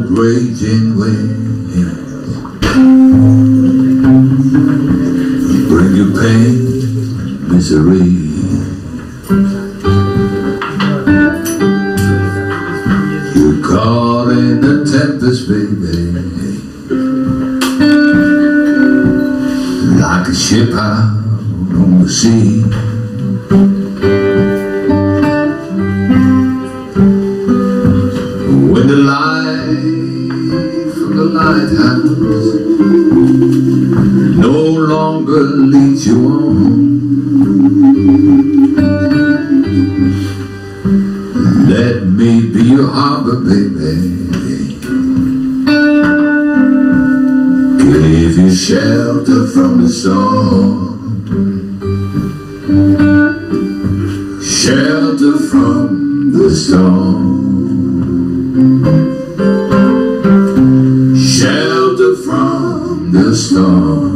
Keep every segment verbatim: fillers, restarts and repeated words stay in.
cold raging winds bring you pain, misery. You're caught in the tempest, baby, like a ship out on the sea. When the light from the lighthouse no longer leads you on, let me be your harbor, baby. Give you shelter from the storm, shelter from the storm, shelter from the storm.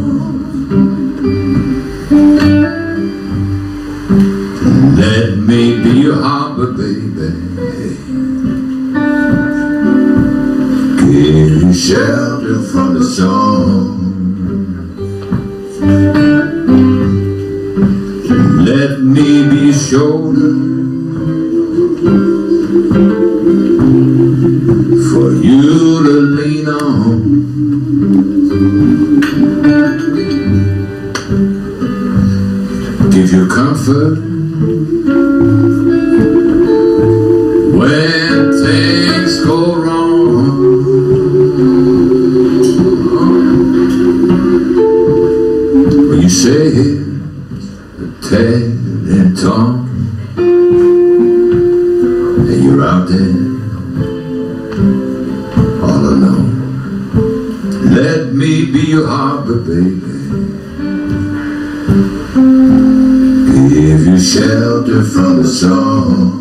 Let me be your harbor, baby. Give you shelter from the storm. Let me be your shoulder for you to lean on. Give you comfort when things go wrong. When you say Ted and Tom and you're out there all alone, let me be your harbor, baby. Give you shelter from the storm.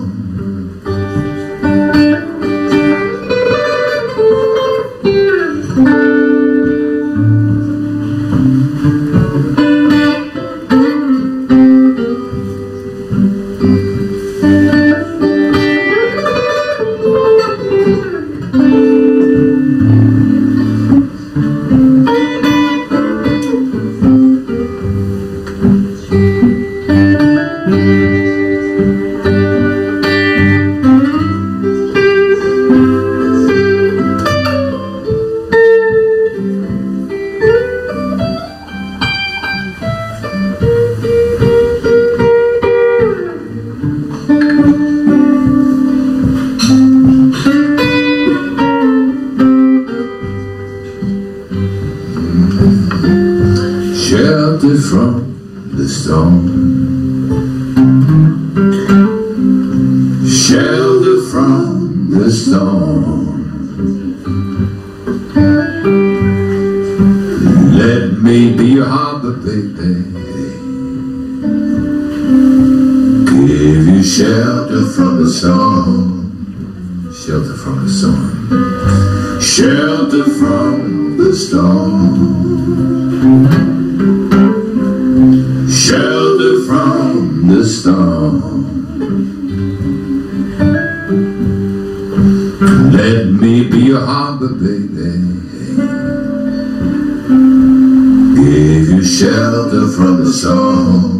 Shelter from the storm, shelter from the storm. Let me be your harbor, baby. Give you shelter from the storm, shelter from the storm, shelter from the storm, shelter from the storm. Let me be your harbor, baby. Give you shelter from the storm.